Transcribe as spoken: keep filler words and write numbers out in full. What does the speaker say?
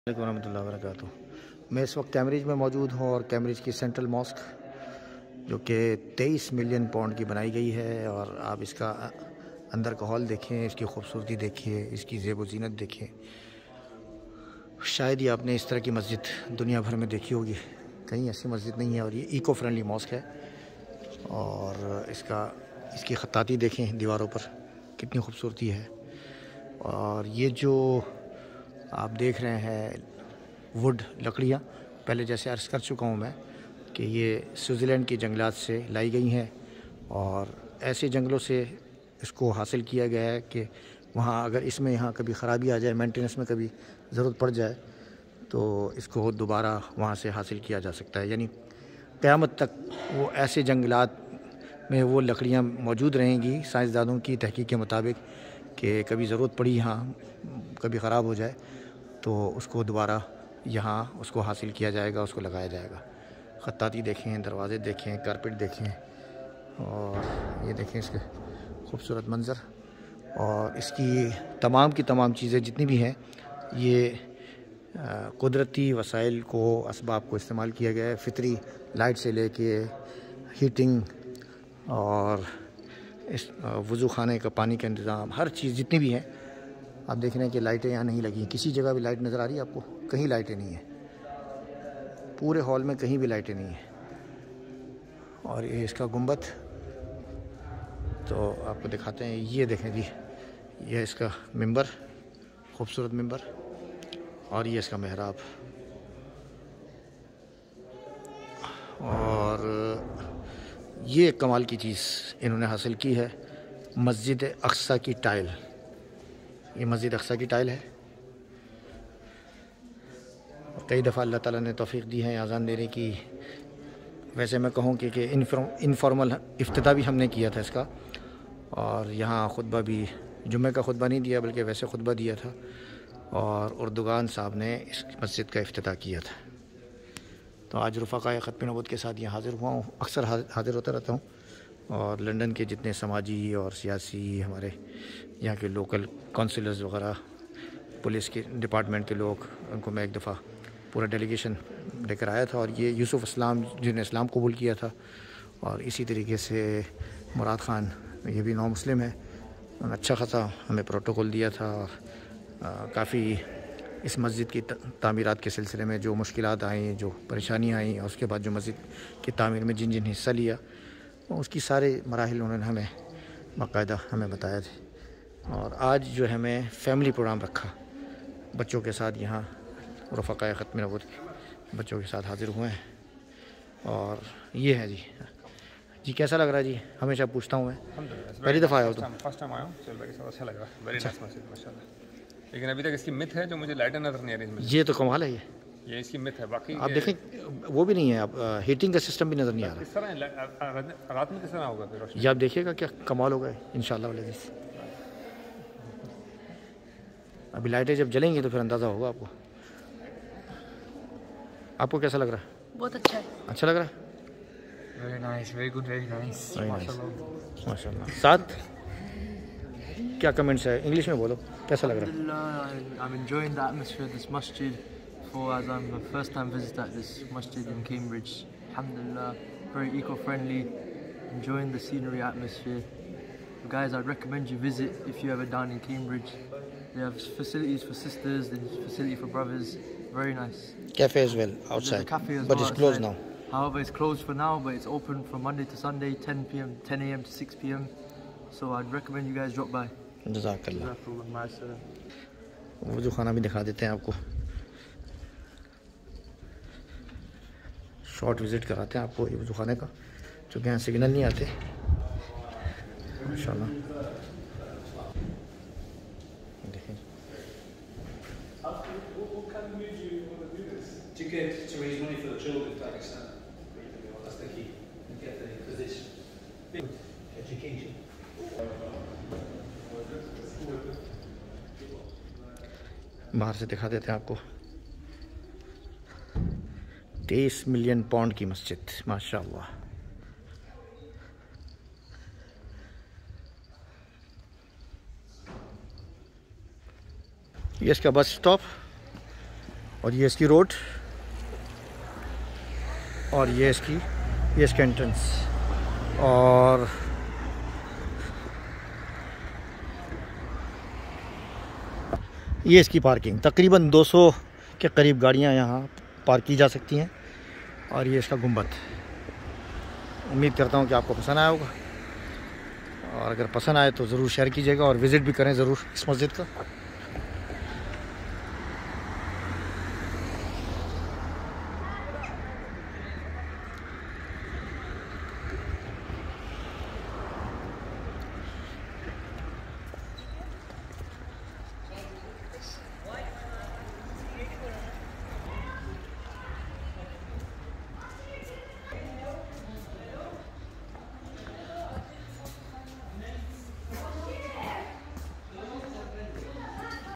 वरहमतुल्लाहि वबरकातुहू। मैं इस वक्त कैम्ब्रिज में मौजूद हूँ और कैम्ब्रिज की सेंट्रल मॉस्क जो कि तेईस मिलियन पाउंड की बनाई गई है, और आप इसका अंदर का हॉल देखें, इसकी खूबसूरती देखिए, इसकी ज़ेब ज़ीनत देखें। शायद ही आपने इस तरह की मस्जिद दुनिया भर में देखी होगी, कहीं ऐसी मस्जिद नहीं है। और ये इको फ्रेंडली मॉस्क है, और इसका इसकी ख़त्ताती देखें दीवारों पर कितनी खूबसूरती है। और ये जो आप देख रहे हैं वुड लकड़ियाँ, पहले जैसे अर्ज़ कर चुका हूँ मैं कि ये स्विट्ज़रलैंड की जंगलात से लाई गई हैं, और ऐसे जंगलों से इसको हासिल किया गया है कि वहाँ अगर इसमें यहाँ कभी ख़राबी आ जाए, मेंटेनेंस में कभी ज़रूरत पड़ जाए, तो इसको दोबारा वहाँ से हासिल किया जा सकता है। यानी क़यामत तक वो ऐसे जंगलात में वो लकड़ियाँ मौजूद रहेंगी, साइंसदानों की तहकीक के मुताबिक, कि कभी ज़रूरत पड़ी यहाँ कभी ख़राब हो जाए तो उसको दोबारा यहाँ उसको हासिल किया जाएगा, उसको लगाया जाएगा। ख़त्ताती देखें, दरवाज़े देखें, कारपेट देखें, और ये देखें इसके खूबसूरत मंज़र। और इसकी तमाम की तमाम चीज़ें जितनी भी हैं, ये कुदरती वसाइल को, असबाब को इस्तेमाल किया गया है। फितरी लाइट से लेके हीटिंग और इस वज़ू खाने का पानी का इंतज़ाम, हर चीज़ जितनी भी हैं। आप देख रहे हैं कि लाइटें यहाँ नहीं लगी हैं, किसी जगह भी लाइट नज़र आ रही है आपको? कहीं लाइटें नहीं हैं, पूरे हॉल में कहीं भी लाइटें नहीं हैं। और ये इसका गुंबद तो आपको दिखाते हैं, ये देखें जी, ये इसका मिंबर, खूबसूरत मिंबर, और ये इसका मेहराब। और ये कमाल की चीज़ इन्होंने हासिल की है, मस्जिद अक्सा की टाइल। ये मस्जिद अक्सा की टाइल है। कई दफ़ा अल्लाह ताला ने तौफ़ीक़ दी है अज़ान देने की। वैसे मैं कहूँ कि, कि इनफॉर्मल इफ्तिताह भी हमने किया था इसका, और यहाँ ख़ुतबा भी, जुम्मे का ख़ुतबा नहीं दिया बल्कि वैसे ख़ुतबा दिया था, और उर्दुगान साहब ने इस मस्जिद का इफ्तिताह किया था। तो आज रफ़क़ाए ख़त्म नबूवत के साथ यहाँ हाज़िर हुआ हूँ। अक्सर हाज़िर होता रहता हूँ, और लंदन के जितने समाजी और सियासी, हमारे यहाँ के लोकल काउंसिलर्स वग़ैरह, पुलिस के डिपार्टमेंट के लोग, उनको मैं एक दफ़ा पूरा डेलीगेशन लेकर आया था। और ये यूसुफ़ इस्लाम जिन्होंने इस्लाम कबूल किया था, और इसी तरीके से मुराद ख़ान, ये भी नौ मुस्लिम है, उन्होंने अच्छा खासा हमें प्रोटोकॉल दिया था। काफ़ी इस मस्जिद की तामीरात के सिलसिले में जो मुश्किलात आई, जो परेशानियाँ आई, और उसके बाद जो मस्जिद की तामीर में जिन जिन हिस्सा लिया, उसकी सारे मराहिल उन्होंने हमें बाकायदा हमें बताया थे। और आज जो है हमें फ़ैमिली प्रोग्राम रखा बच्चों के साथ, यहाँ रफ़क़ाए ख़त्म नबूवत के बच्चों के साथ हाज़िर हुए हैं। और ये है जी जी कैसा लग रहा है जी? हमेशा पूछता हूँ मैं, पहली दफ़ा आया हो तो? फर्स्ट टाइम आया हूँ, चल भाई सब अच्छा लग रहा है, वेरी नाइस मस्जिद माशाल्लाह। लेकिन अभी तक इसकी मिथ है जो मुझे लाइटें नज़र नहीं आ रही। ये तो कमाल है, ये ये इसकी मिथ है। बाकी आप देखें वो भी नहीं है, आप हीटिंग का सिस्टम भी नज़र नहीं आ रहा। किस तरह रात में किस तरह होगा फिर? ये आप देखिएगा क्या कमाल होगा इंशाअल्लाह वाले। अभी लाइटें जब जलेंगी तो फिर अंदाज़ा होगा आपको। आपको कैसा लग रहा है? बहुत अच्छा है। अच्छा लग रहा है? Very nice, very good, very nice, माशाल्लाह माशाल्लाह। साथ क्या कमेंट्स है? इंग्लिश में बोलो, कैसा लग रहा है? Alhamdulillah, I'm enjoying the atmosphere of this masjid, for as I'm a first time visitor at this masjid in Cambridge. Alhamdulillah, very eco-friendly, enjoying the scenery, atmosphere. Guys, I'd recommend you visit if you're ever down in Cambridge. They have facilities for sisters, there's facility for brothers, very nice. Cafe as well outside, There's a cafe as but well it's closed outside. now. However, it's closed for now, but it's open from Monday to Sunday, ten p m ten a m to six p m So I'd recommend you guys drop by. जज़ाकल्लाह। वज़ू खाना भी दिखा देते हैं आपको, short visit कराते हैं आपको ये वज़ू खाने का, क्योंकि यहाँ सिग्नल नहीं आते माशाल्लाह। देखें To get to raise money for the children of Pakistan. That's the key. Get the position. Education. बाहर से दिखा देते हैं आपको। तेईस मिलियन पाउंड की मस्जिद, माशाल्लाह। ये इसका बस स्टॉप, और ये इसकी रोड और ये इसकी ये इसका एंट्रेंस और ये इसकी पार्किंग। तकरीबन दो सौ के करीब गाड़ियां यहाँ पार्क की जा सकती हैं। और ये इसका गुंबद। उम्मीद करता हूँ कि आपको पसंद आया होगा, और अगर पसंद आए तो ज़रूर शेयर कीजिएगा और विज़िट भी करें ज़रूर इस मस्जिद का।